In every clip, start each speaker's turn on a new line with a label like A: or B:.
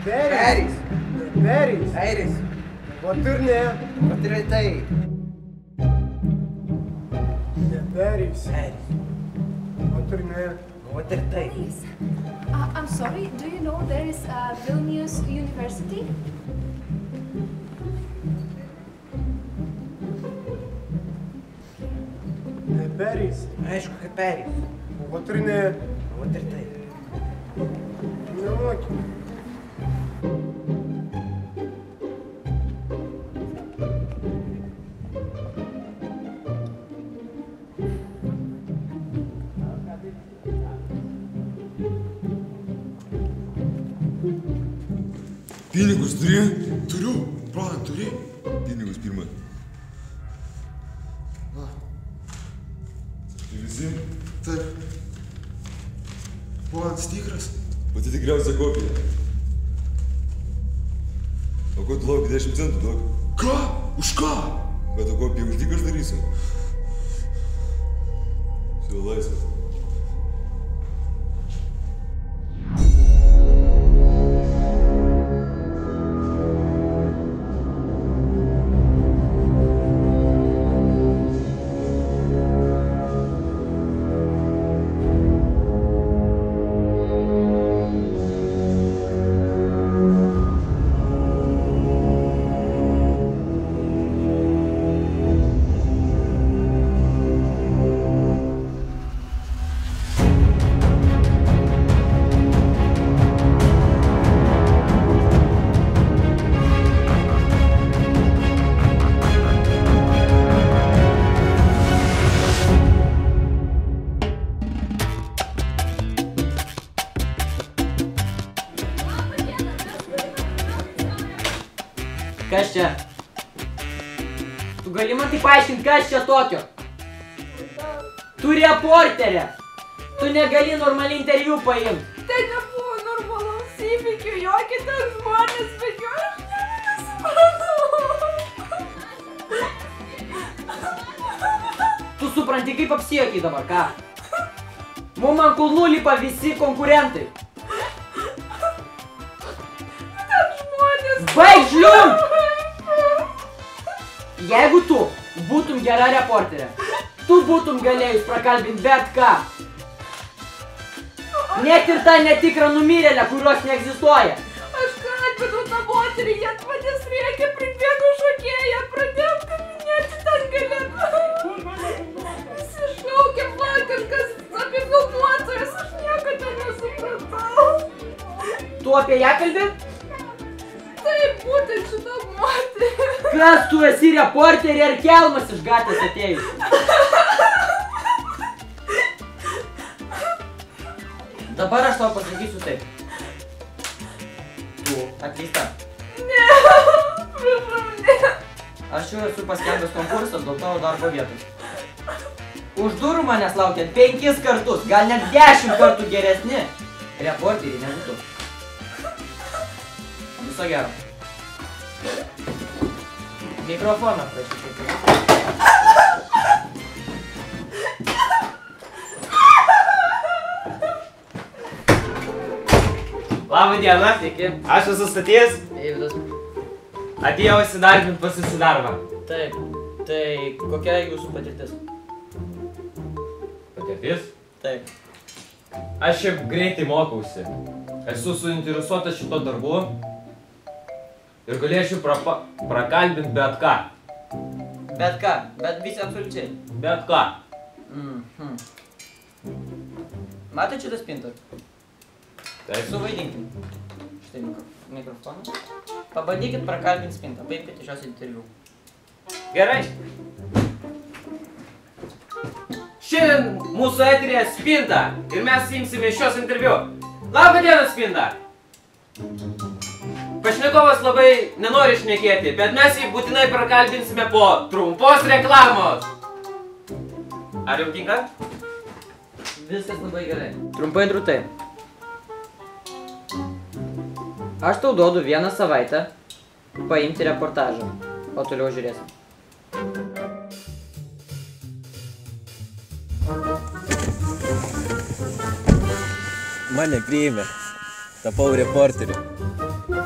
A: Peris.
B: Peris.
A: Airis.
B: Vat ir ne.
A: Vat ir tai.
B: Ne Peris.
A: Airis.
B: Vat ir ne.
A: Vat ir tai.
C: I'm sorry, do you know there is Vilnius University?
B: Ne Peris.
A: Aišku, kad Peris.
B: Vat ir ne.
A: Vat ir tai.
B: Nemoki.
D: Pinigus turi? Turiu. Brolian, turi? Pinigus pirmą. Tai visi? Taip. Broliantis tikras? Pati tikriausia kopija. O ko tu lauki 10 centų duok? Ką? Už ką? Bet o kopiją už dyką aš darysiu. Все, laisvas.
E: Kas čia? Tu gali man tai paaiškinti, kas čia tokio? Tu reporterė! Tu negali normaliai interviu paimti.
C: Tai nebuvo normalaus įvykių, jokie ten žmonės, bet jo aš nesuprantu.
E: Tu supranti, kaip apsijuokiai dabar, ką? Mum ant kulnų lipa visi konkurentai.
C: Ten žmonės...
E: Baig žliumbt! Jeigu tu būtum gera reporterė, tu būtum galėjus prakalbinti bet ką. Net ir tą netikrą numirėlę, kurios neegzistuoja.
C: Aš kalbinau tą moterį, jie manęs rėkė, pribėgo šokėją, pradėjom kaminėti ten gale. Iššaukė man kažkas apie filmuotojas, aš nieko ten nesupratau.
E: Tu apie ją kalbi?
C: Taip, būtent šitą moterį.
E: Kas tu esi, reporterė ar kelmas iš gatvės atėjus? Dabar aš tau pasakysiu taip. Tu atleista.
C: Ne, prašau, ne.
E: Aš jau esu paskelbęs konkursą dėl tavo darbo vietos. Už durų manęs laukia 5 kartus, gal net 10 kartų geresni reporteriai negu tu. Viso gero. Mikrofoną prašyčiau.
F: Labą dieną.
E: Sveiki.
F: Aš esu Statys.
E: Eivydas.
F: Atėjau įsidarbinti pas jūsų darbą.
E: Taip. Tai kokia jūsų patirtis?
F: Patirtis?
E: Taip.
F: Aš šiaip greitai mokausi. Esu suinteresuotas šito darbu. Ir galėčiau prakalbinti bet ką.
E: Bet ką? Bet visi absoliučiai.
F: Bet ką.
E: Matai šitą spintą?
F: Taip.
E: Suvaidinkim. Štai mikrofoną. Pabandykit prakalbinti spintą. Paimkite šios interviu.
F: Gerai. Šiandien mūsų eterėje Spinta. Ir mes imsime šios interviu. Labą dieną, Spinta. Pašnekovas labai nenori šnekėti, bet mes jį būtinai prakalbinsime po trumpos reklamos. Ar jums tinka?
E: Viskas labai gerai. Trumpai ir drūtai. Aš tau duodu 1 savaitę paimti reportažą, o toliau žiūrėsim.
G: Mane priėmė. Tapau reporteriu.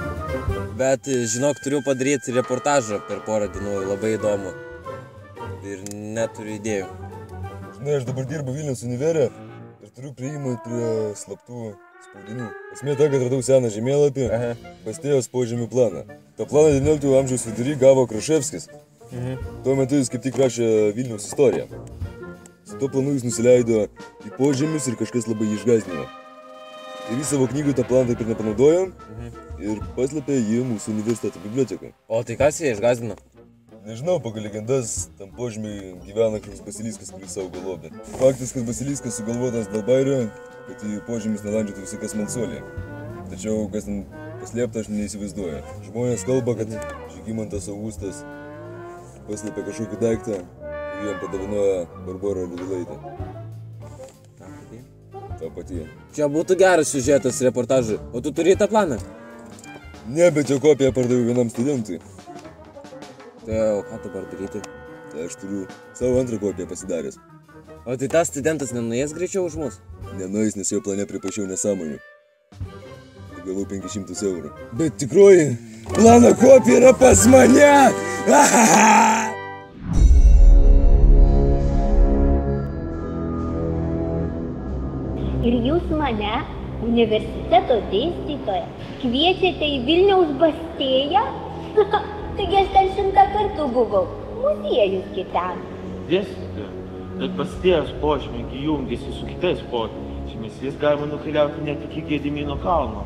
G: Bet, žinok, turiu padaryti reportažą per porą dienų, labai įdomu. Ir neturiu idėjų.
D: Žinai, aš dabar dirbu Vilniaus univere ir turiu priėjimą prie slaptų spaudinių. Esmė ta, kad radau seną žemėlapį, Bastėjos požemių planą. Ta planą 19 amžiaus vidury gavo Kraševskis. Tuo metu jis kaip tik rašė Vilniaus istoriją. Su tuo planu jis nusileido į požemius ir kažkas labai jį išgąsdino. Ir jis savo knygų tą planą taip ir nepanaudojo ir paslėpė jį mūsų universiteto bibliotekoje.
G: O tai kas jie išgąsdino?
D: Nežinau, pagal legendas, tam požemiui gyvena kažkoks basiliskas, kuris saugo lobį. Faktas, kad basiliskas sugalvotas dėl bairio, kad į požemius nelandžiotų visokias malsuolė. Tačiau, kas ten paslėpta, aš neįsivaizduoju. Žmonės kalba, kad Žygimantas Augustas paslėpė kažkokį daiktą ir jam padavinojo Barbora Radvilaitė. Ta pati.
G: Čia būtų geras siužetas reportažui. O tu turi tą planą?
D: Ne, bet jo kopiją pardaviau vienam studentui.
G: Tai o ką dabar daryti?
D: Tai aš turiu savo antrą kopiją pasidaręs.
G: O tai tas studentas nenuės greičiau už mus?
D: Nenuės, nes jo plane pripašiau nesąmonių. Gavau 500 eurų. Bet tikroji plano kopija yra pas mane!
H: Ir jūs mane, universiteto dėstytoją, kviečiate į Vilniaus Bastėją? Taigi aš ten 100 kartų buvau. Muziejus kitam.
I: Dėstytoja, bet Bastėjos požemiai jungiasi su kitais požemiais. Jis galima nukeliauti net iki Gedimino kalno.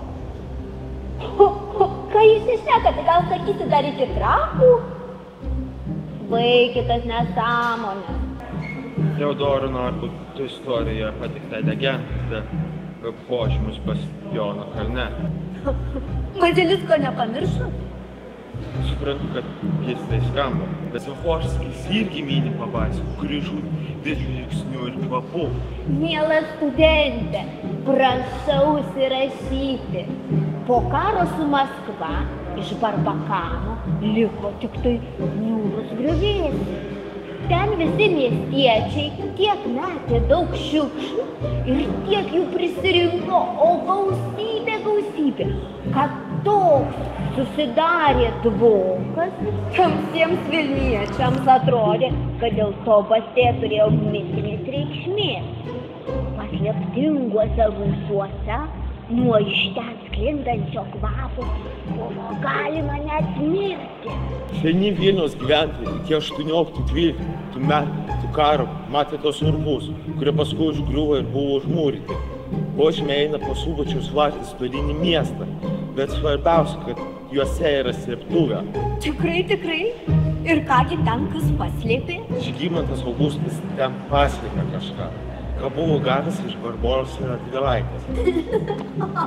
H: Ką jūs išnekate? Gal sakyti dar iki Trakų? Vaikitas nesąmonės.
I: Teodoro Narbuto istorijoje patikta legenda apie požemius Bastiono kalne.
H: Bazilisko nepamiršo?
I: Suprantu, kad keistai skamba, bet Zaforskis irgi mini pabaisų, kuri žudė žvilgsnių ir kvapų.
H: Miela studentė, prašau užsirašyti. Po karo su Maskva iš Barbakano liko tik tai niūrus griuvėsiai. Ten visi miestiečiai tiek metė daug šiukšlių ir tiek jų prisirinko, o gausybė, kad toks susidarė dvokas, tamsiems Vilniečiams atrodė, kad dėl to Bastėja turėjo mitinės reikšmės. Paslėptinguose rūsiuose nuo iš ten sklindančio kvapo buvo galima net mirti.
I: Seni Vilniaus gyventojai iki 18-12 metų karo matė tos urvus, kurie paskui užgriuvo ir buvo užmūryti. Požemiai eina po Subačiaus vartais tolyn į miestą, bet svarbiausia, kad juose yra slėptuvė.
H: Tikrai? Ir kągi ten kas paslėpė?
I: Žygimantas Augustas ten paslėpė kažką, ką buvo gavęs iš Barboros Radvilaitės.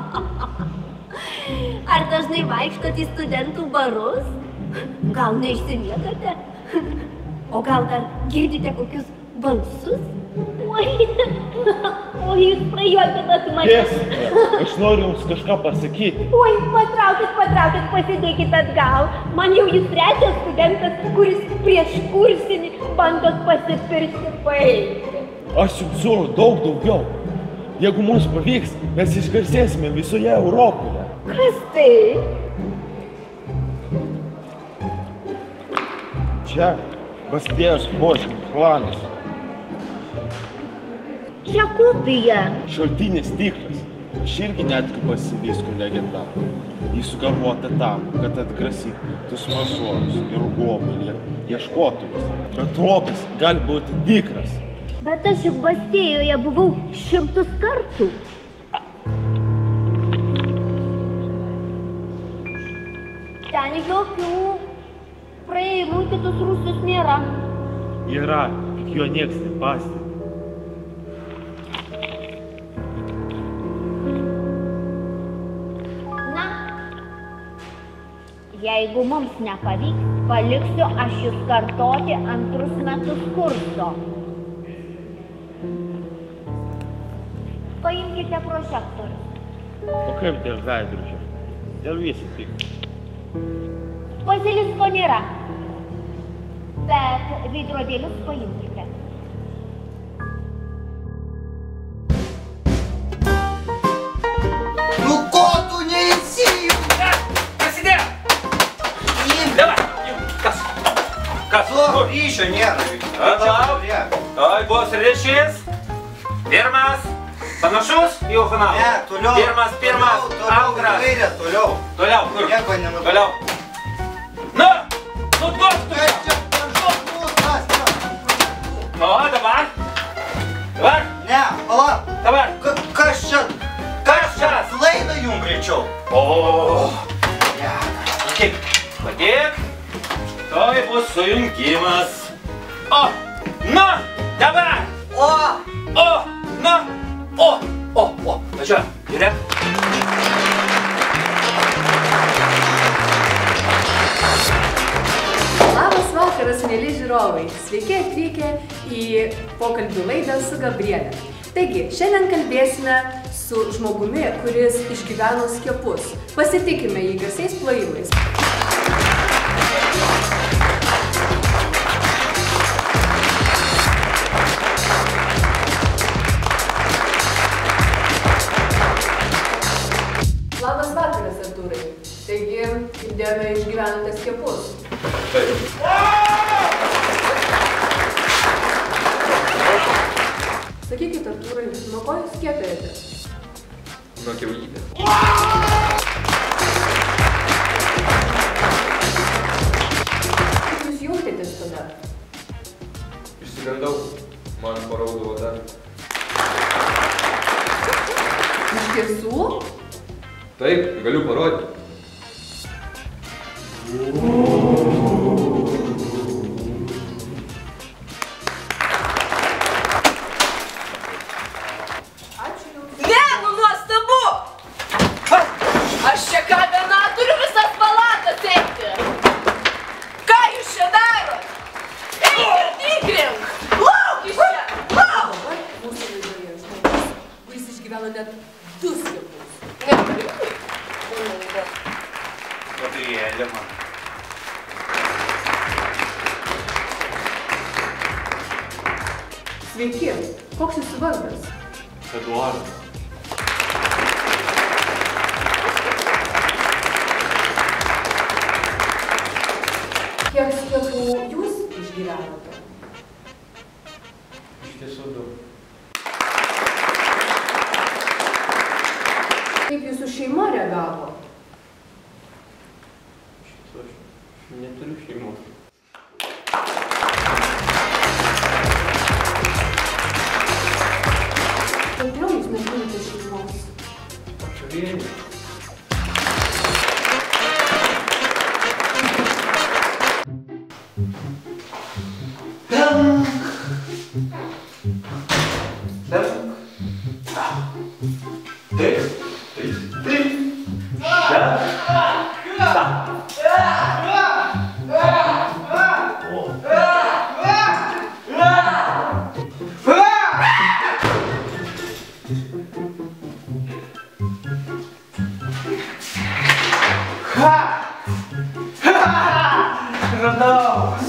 H: Ar dažnai vaikštot į studentų barus? Gal neišsimiegate? O gal dar girdite kokius balsus? Oi, jūs prajuokinat mane.
I: Dėstytoja, aš noriu jums kažką pasakyti.
H: Oi, patraukit, pasidėkit atgal. Man jau jis trečias studentas, kuris prieš kursinį bandot pasipiršti baigti.
I: Aš jums siūlau daug daugiau. Jeigu mums pavyks, mes išgarsėsime visoje Europoje.
H: Kas tai?
I: Čia Bastėjos požemių planas.
H: Čia kopija.
I: Šaltinis tikras. Aš irgi netgi Basilisko legenda. Jis sugalvota tam, kad atgrasytų smalsuolius ir gobelį ieškotojus. Bet lobis gali būti tikras.
H: Bet aš juk Bastėjoje buvau 100 kartų. Ten jokių praėjimų į kitus rūsius nėra.
I: Yra, tik jo nieks nepastebi.
H: Na, jeigu mums nepavyks, paliksiu aš jūs kartoti 2 metus kurso. Paimkite prožektorius.
I: O kaip dėl veidrodžio? Dėl visi tik.
H: Basilisko nėra, bet veidrodėlius paimkite.
A: Nu ko tu neįsijungi?
F: Prasidėjo!
J: ryšio nėra.
F: Tai bus ryšys. Pirmas. Panašus į finalą?
J: Ne, toliau.
F: Pirmas, antras.
J: Toliau.
F: Toliau, kur?
J: Nieko nematau.
F: Toliau. Na, nu duok tu. Nu, dabar. Dabar.
J: Ne, palauk.
F: Dabar.
J: Kas čia?
F: Kas čia?
J: Laida jum greičiau.
F: O. Kaip? Padėk. Tai bus sujungimas. O. Na, dabar.
J: O.
F: Na. O. Važiuojam. Žiūrėk.
K: Labas vakaras, mėly žiūrovai. Sveiki atvykę į pokalbių laidą su Gabriele. Taigi, šiandien kalbėsime su žmogumi, kuris išgyveno skiepus. Pasitikime jį garsiais plojimais. Labas vakaras, Artūrai. Taigi, girdėjome, išgyvenote skiepus.
F: Taip.
K: Sakykit, Artūrai, nuo ko jūs skiepėjate?
F: Nuo kiaulybės.
K: Kaip jūs jautėtės tada?
F: Išsigandau. Man paraudavo dar.
K: Iš tiesų?
F: Taip, galiu parodyti.
C: Ne, nu nuostabu! Aš čia ką viena turiu visas palatas eiti. Ką jūs čia darot? Eik ir tikrink! Lauk iš čia! Lauk!
K: Dabar mūsų laidoje žmogus, kuris išgyveno net 2 skiepus.
J: Gabrielė man.
K: Sveiki, koks jūsų vardas?
F: Eduardas.
K: Kiek skiepų jūs išgyvenote?
F: Iš tiesų 2.
K: Kaip jūsų šeima reagavo?
F: Aš neturiu šeimos.
K: Kodėl jūs neturite šeimos?
F: Aš vieni.
J: Radau.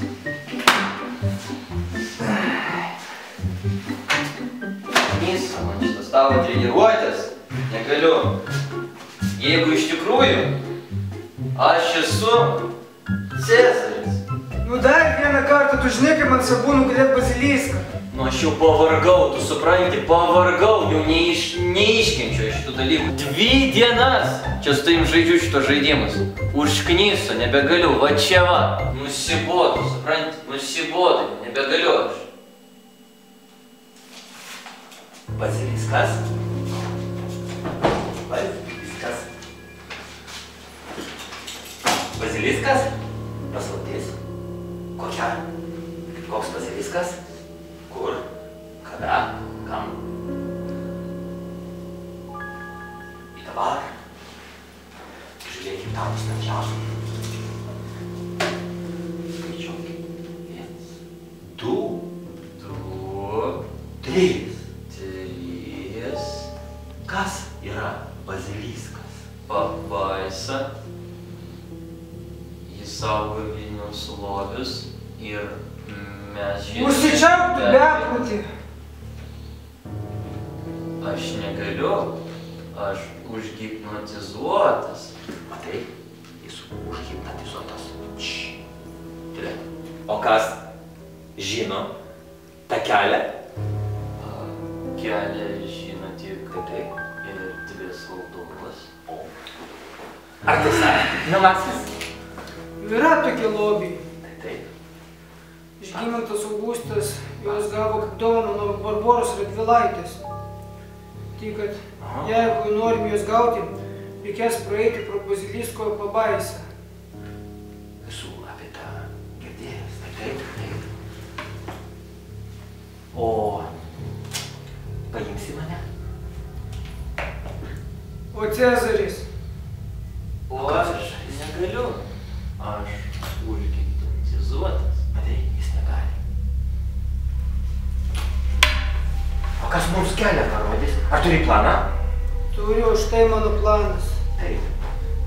L: Nisa, man šitas tavo treniruotės negaliu. Jeigu iš tikrųjų aš esu Cezaris.
A: Nu dar vieną kartą, tu žinai, kaip man svarbu nugalėt Baziliską.
L: Nu aš jau pavargau, tu supranti, pavargau, jau neiškenčiu šitų dalykų. 2 dienas čia su tavim žaidžiu šitos žaidimus. Užknysiu, nebegaliu, va čia va. Nusibodu, supranti, nusibodu, nebegaliu aš. Baziliskas. Baziliskas. Baziliskas? Paslaptis. Kokia? Koks baziliskas? Kur? Kada? Kam? Ir dabar žiūrėkim tavo snapčiausių. Skaičiuokim. 1, 2, 3. 3. Kas yra baziliskas? Pabaisa. Jis saugo Vilniaus lobius ir mes žinome...
A: Užsičiauk tu beprotį.
L: Aš negaliu, aš užhipnotizuotas. Matai, jis užhipnotizuotas. Tylėk. O kas
M: žino tą kelią?
L: Kelią žino tik erdvės valdovas.
M: Ar tiesa, mielasis?
A: Yra tokie lobiai.
M: Taip.
A: Žygimantas Augustas juos gavo kaip dovaną nuo Barboros Radvilaitės. Tai kad jeigu norim juos gauti, reikės praeiti pro Bazilisko pabaisą.
M: Esu apie tą girdėjęs. Taip. O paimsi mane?
A: O Cezaris?
L: O aš negaliu. Aš užgimtonizuotas.
M: Matai, jis negali. O kas mums kelią parodys? Ar turi planą?
A: Turiu, štai mano planas.
M: Taip.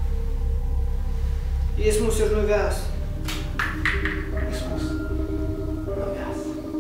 A: Jis mus ir nuves.
M: Jis mus nuves.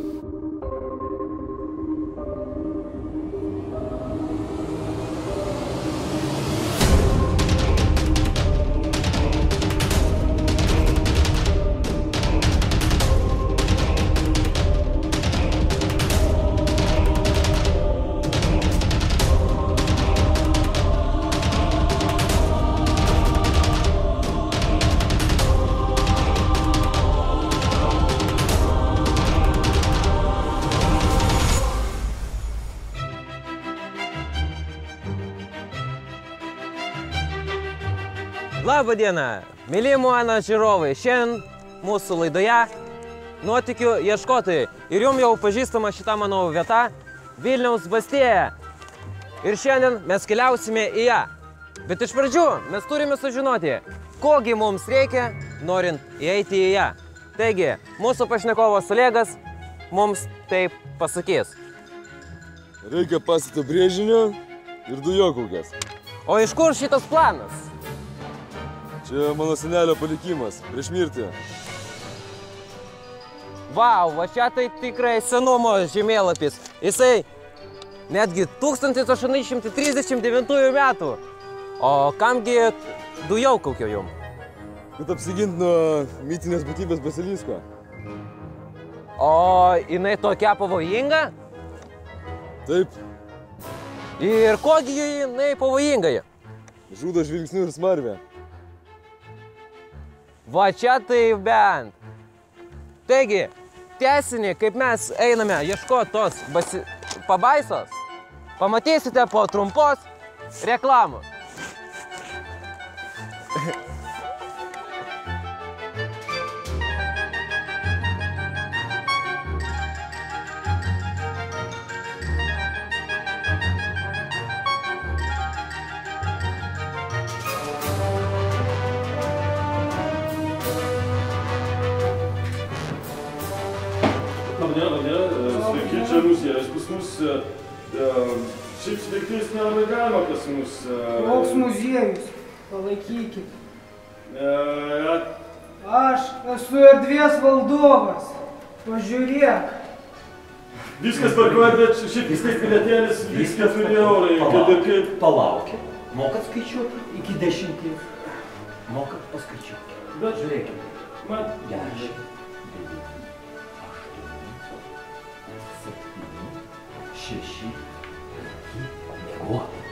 G: Labą dieną, mėly mano žiūrovai. Šiandien mūsų laidoje nuotykių ieškotojai. Ir jums jau pažįstama šita mano vieta Vilniaus Bastėja. Ir šiandien mes keliausime į ją. Bet iš pradžių mes turime sužinoti, kogi mums reikia, norint įeiti į ją. Taigi, mūsų pašnekovas Olegas mums taip pasakys.
D: Reikia pastato brėžinio ir dujokaukės.
G: O iš kur šitas planas?
D: Čia mano senelio palikimas, prieš mirtį.
G: Vau, va čia tai tikrai senumo žemėlapis. Jisai netgi 1839 metų. O kamgi dujokaukė jum?
D: Kad apsigint nuo mitinės būtybės Basilisko.
G: O jinai tokia pavojinga?
D: Taip.
G: Ir kogi jinai pavojinga?
D: Žudo žvilgsniu ir smarvė.
G: Va čia tai bent. Taigi, tęsinį, kaip mes einame ieškoti tos pabaisos, pamatysite po trumpos reklamos.
I: Sveiki, čia muziejus pas mus. Šiaip sveiktais nelabai galima pas mus.
A: Koks muziejus? Palaikykit. Aš esu erdvės valdovas. Pažiūrėk.
I: Viskas tvarkoja, bet šiaip viskas bilietėlis 4 eurai.
M: Palaukit. Mokat skaičiuoti iki 10. Mokat paskaičiuoti.
I: Bet
M: žiūrėkit.
I: Man
M: 10. 6 pamiegoti.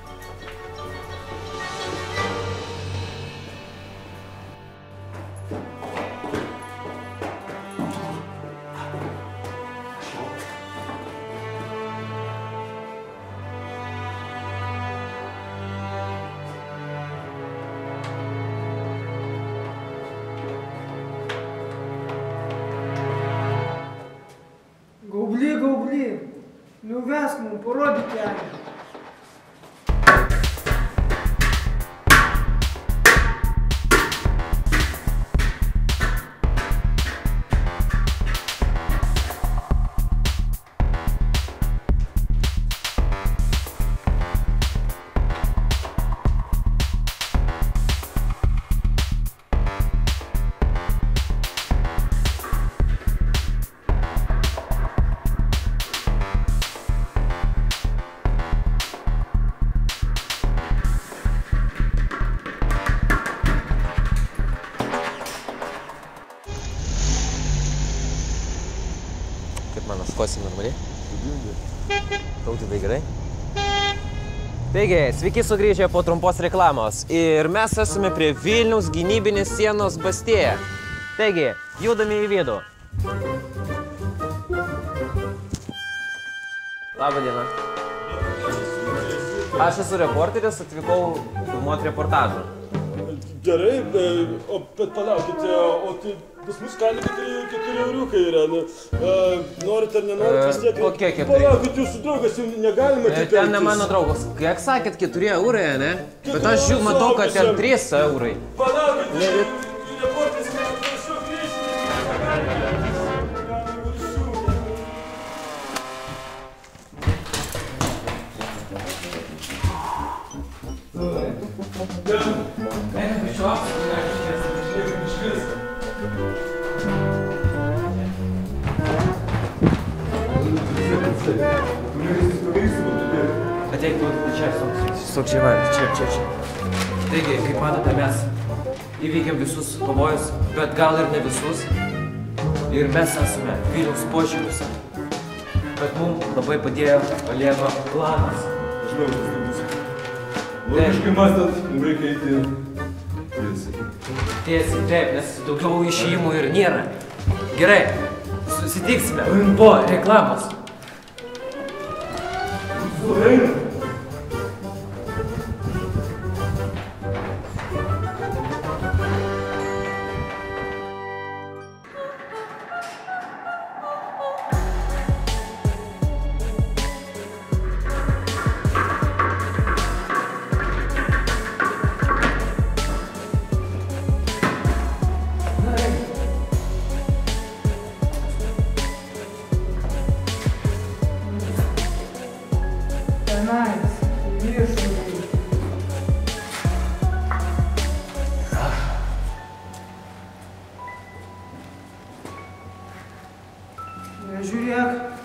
A: Gaubly, gaubly. Nuvesk mums, parodyk kelią.
G: Jaučiuosi normaliai? Tautvydai gerai? Taigi, sveiki sugrįžę po trumpos reklamos ir mes esame prie Vilniaus gynybinės sienos Bastėja. Taigi, judame į vidų. Labą dieną. Aš esu reporteris, atvykau filmuoti reportažą.
B: Gerai, bet palaukite, o tai pas mus gali būti 4 euriukai yra. Norit ar nenorit vis tiek?
G: Kokie 4?
B: Palaukit, jūsų draugas jau negalima tik
G: Ten ne mano draugas. Kiek sakėt, 4 eurai, ne? Bet aš jau matau, kad ten 3 eurai.
B: Palaukit, reporteris man prašau grįžti.
F: Ateik, čia, stok čia, čia. Taigi, kaip matote, mes įveikėm visus pavojus, bet gal ir ne visus. Ir mes esame Vilniaus požemiuose. Bet mums labai padėjo Olego planas.
D: Žinau, kas tai bus. Logiškai mąstant, mums reikia eiti tiesiai.
F: Tiesiai, taip, nes daugiau išėjimų ir nėra. Gerai, susitiksime po reklamos.
A: Žiūrėk.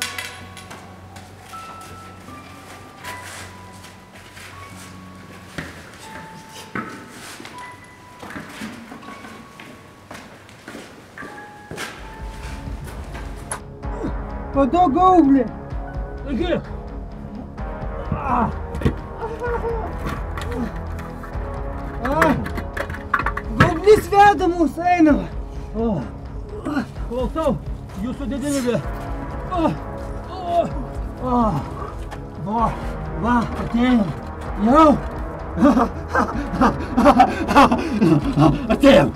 A: Paduok gaublį. Taigi. Gaublis veda mūsų, einam. Klausau, jūsų didenybė. Va, atėjom. Jau. Atėjom.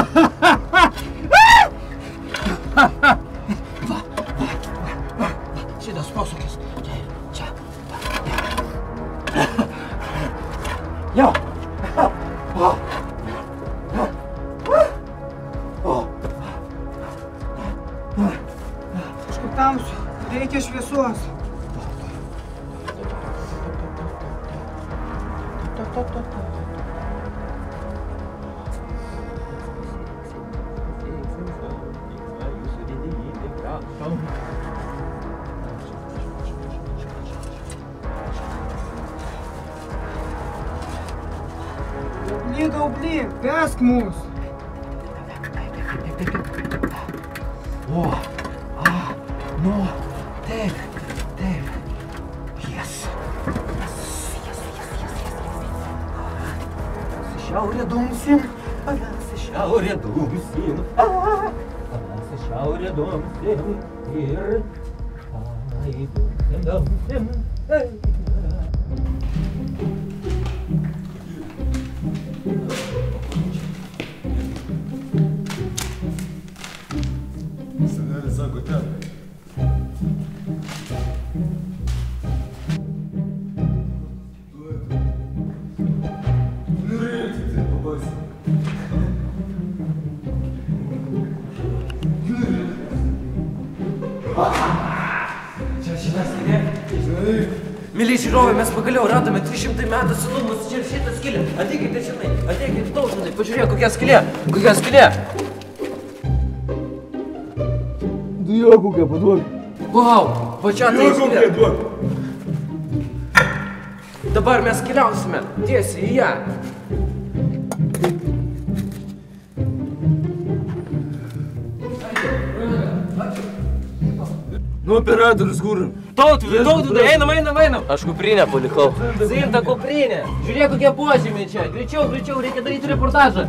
A: Šitas posūkis. Čia. Jau. Kažkur tamsu. Reikia šviesos. Gaubly, vesk mus. Nu, taip. Yes. Šiaurė dumsim. Šiaurė dumsim. Šiaurė dumsim. Ir... dumsim.
D: Senelis sako ten.
F: Mėly žiūrovai, mes pagaliau radome 300 metų senumus čia šitą skylę. Ateikite čionai, ateikite taužinai, pažiūrėk, kokia skylė.
B: Dujo kokią paduok.
F: Vau, va čia tai
B: Dujo kokią duok.
F: Dabar mes keliausime tiesiai į ją.
B: Nu, operatorius, kur?
G: Tautvydai, einam.
L: Aš kuprinę palikau.
G: Zimta kuprinė. Žiūrėk, kokie požymiai čia. Greičiau, reikia daryti reportažą.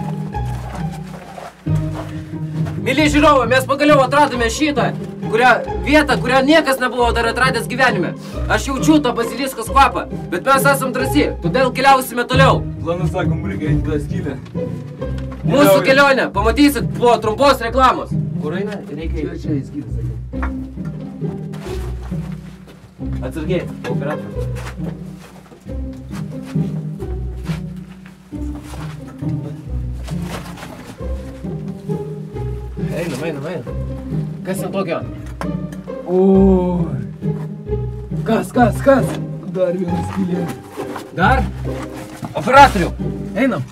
G: Mėly žiūrovai, mes pagaliau atradome šitą vietą, kurią niekas nebuvo dar atradęs gyvenime. Aš jaučiu tą baziliskos kvapą, bet mes esam drąsi, todėl keliausime toliau.
B: Planas sakom, reikia eiti tą skylę.
G: Mūsų kelionę pamatysit po trumpos reklamos. Kur eina? Reikia eiti.
B: Čia įskylę, sakiau.
G: Atsargiai, operatorius. Einam. Kas ten tokio?
B: O, kas? Dar vienas skylė.
G: Dar? Operatorių, einam.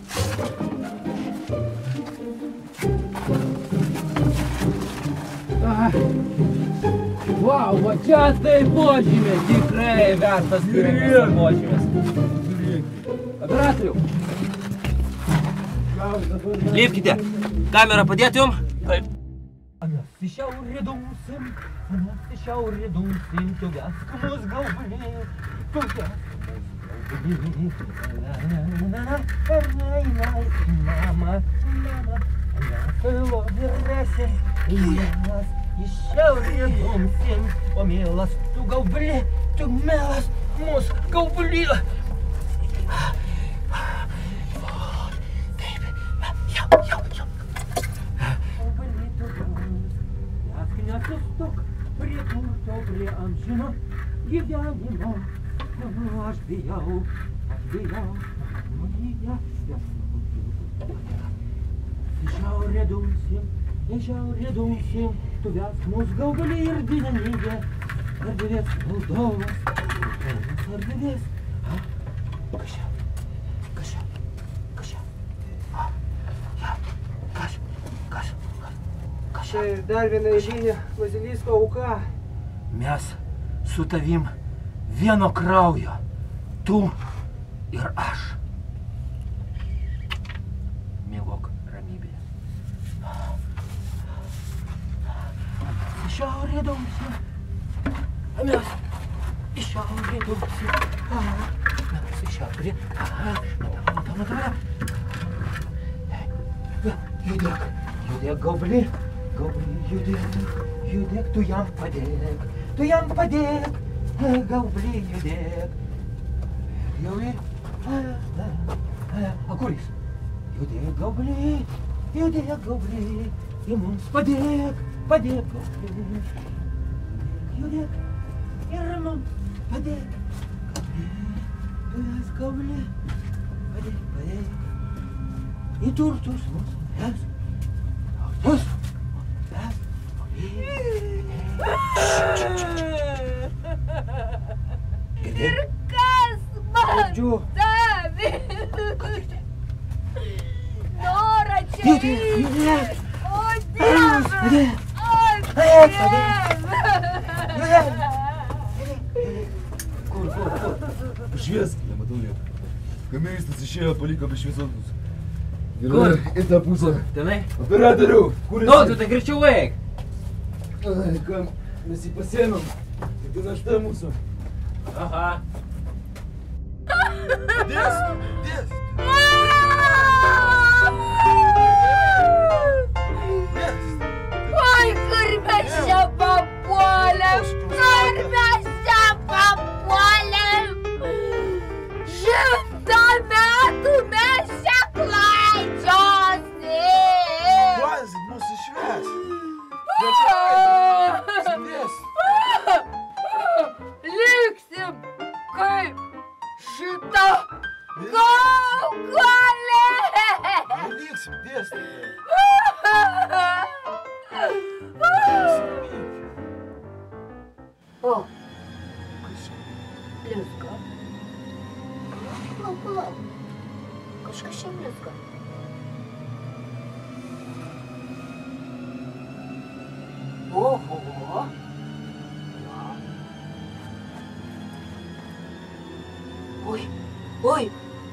G: Vau, va čia tai požymė, tikrai vertas pirmės požymės. Operatorių. Lipkite. Kamerą padėti jum? Taip.
N: Į šiaurę dumsim, tu vesk mus gaubulį, tu vesk mus gaubulį. Mama, nesilo vyresė, mes į šiaurę dumsim, o mielas tu gaubulį, tu mielas mus gaubulį. Nesustok prie turto, prie amžino gyvenimo. Aš bijau, Marija, į šiaurę dumsim, tu vesk mus gaubulį ir didenybė, ardvės valdovas, ardvės.
A: Čia dar viena eilinė bazilisko auka.
N: Mes su tavim vieno kraujo, tu ir aš. Mėgok ramybėje. Į šiaurę dumsim, mes į šiaurę dumsim, mes į šiaurę. Matau. Judėk, gaubulį. Judėk, tu jam padėk, gaubulį judėk. Jau ir, o kur jis? Judėk, gaubulį, ir mums padėk, gaubulį. Judėk, ir mums padėk, tu jas gaubulį, padėk. Į turtus mums turtus.
H: Ir kas man davė? Norą čia eiti. O Dieve!
D: Kur? Pašviesk, nematau lietą. Kameristas išėjo, paliko be šviesos.
G: Kur?
D: Į tą pusę.
G: Tenai?
D: Operatorių, kur esi?
G: Tu tai greičiau eik.
B: Ai, kam, mes jį pasiėmėm. Tik tai našta mūsų.
G: Aha.
D: Dės!
H: Oi, kur mes čia papuolėm? Šimtą metų mes čia klaidžiosim!
B: Duosit mūsų švęs!
H: Liksim kaip šita gaugalė!
B: Liksim, dėstė!
H: O, blizga. Palauk. Kažkas čia blizga. Oho. Oi.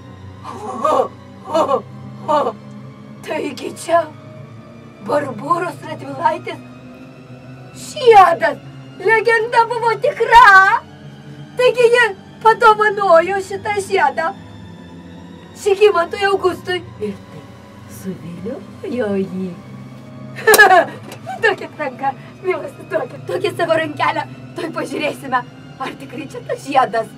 H: Taigi čia Barboros Radvilaitės žiedas. legenda buvo tikra. Taigi ji padovanojo šitą žiedą Žygimantui Augustui ir tai suviliojo jį. Duokit ranką, mielas, duokit savo rankelę, tuoj pažiūrėsime, ar tikrai čia tas žiedas.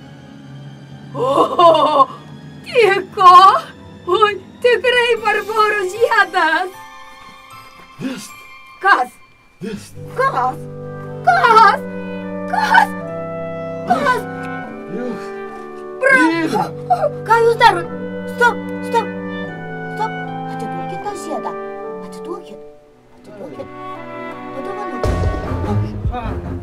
H: O, tiko, o, tikrai Barboros žiedas.
B: Vist.
H: Kas?
B: Vist.
H: Kas? Kas? Kas? Kas?
B: Jūs.
H: Bravo! Ką jūs darot? Stop, stop, stop. Atiduokit tą žiedą. Atiduokit. Atiduokit. Padovanokit.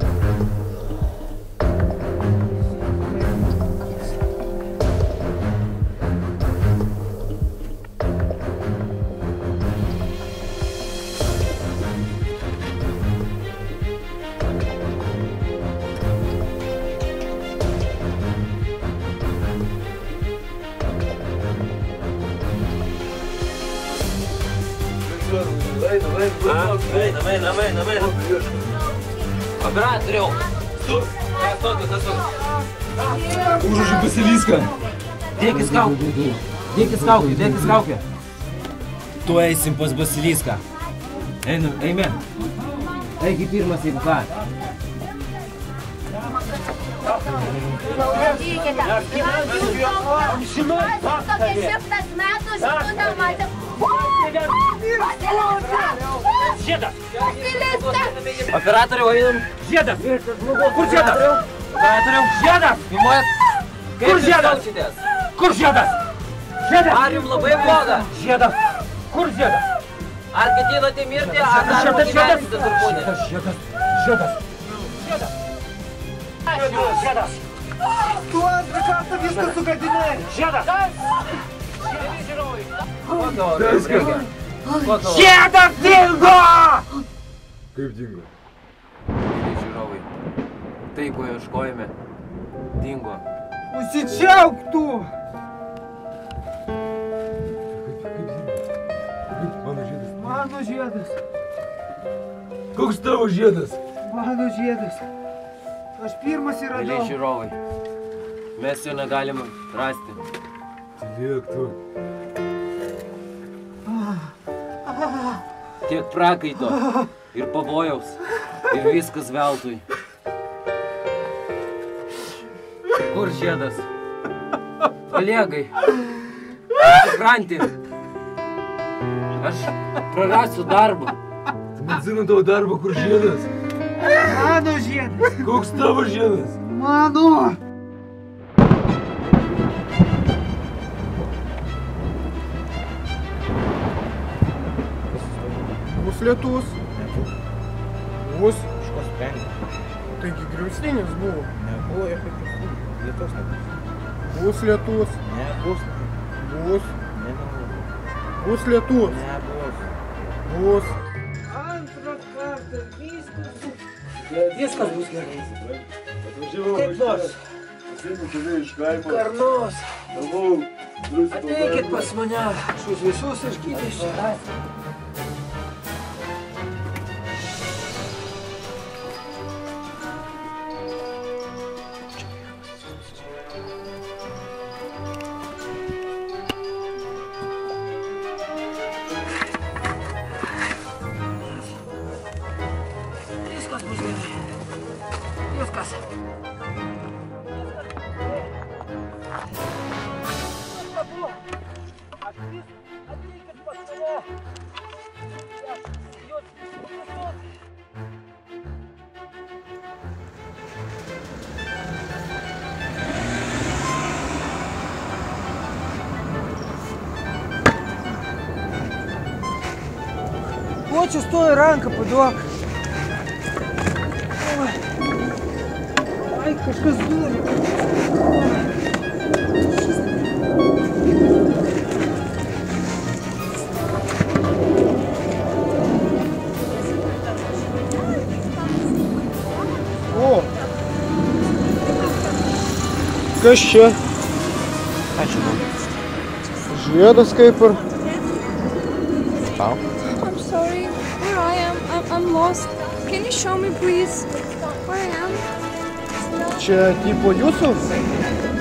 G: Давай. Operatoriau.
D: Užrašai Basiliską.
G: Dėkis kaukę. Tu eisim pas Basiliską. Eime. Eik į pirmas, jeigu ką. Operatoriau, einam.
N: Žiedas!
G: Kur žiedas? Operatoriau,
N: žiedas!
G: Filmuojat?
N: Kur žiedas? Kur žiedas? Žiedas!
G: Ar jums labai bloga?
N: Žiedas! Kur žiedas?
G: Ar ketinate mirti, ar dar pagyvensite turbūt?
N: Žiedas! Tu antrą kartą viską sugadinai! Žiedas! Žiedas dingo!
D: Kaip dingo?
G: Žiūrovai, tai, ko ieškojame, dingo.
N: Užsičiauk tu! Mano žiedas.
B: Koks tavo žiedas?
N: Mano žiedas. Aš pirmas ir radau.
G: Mėly žiūrovai, mes jo negalime rasti.
B: Tylėk tu.
G: Tiek prakaito ir pavojaus ir viskas veltui. Kur žiedas? Olegai, supranti, aš prarasiu darbą.
B: Tu man zina tavo darbą, kur žiedas?
N: Mano žiedas.
B: Koks tavo žiedas?
N: Mano. Bus lietus. Bus.
J: Kažkas sprendė.
N: Taigi griaustinis buvo.
J: Nebuvo jokio lietus nebus.
N: Bus lietus.
J: Nebus.
N: Bus.
J: Nebus.
N: Bus lietus.
J: Nebus.
N: Bus.
A: Antrą kartą
N: Viskas bus gerai.
B: Atvažiavau
N: Kaip nors.
B: Pasiėmiau tave iš kaimo.
N: Karnos.
B: Galvau,
N: Ateikit pas mane. Aš už visus išgydysiu. Viskas bus gerai. Viskas. Ateikit pas mane. Хочешь, стой, ранка, подок. Ай, kažkas dūrė. O! Kas čia?
J: Ačiū daug.
N: Žiedas kaip ir.
J: Tau?
O: I'm sorry. Where I am, I'm lost. Can you show me, please, where I am?
P: Čia tipo jūsų?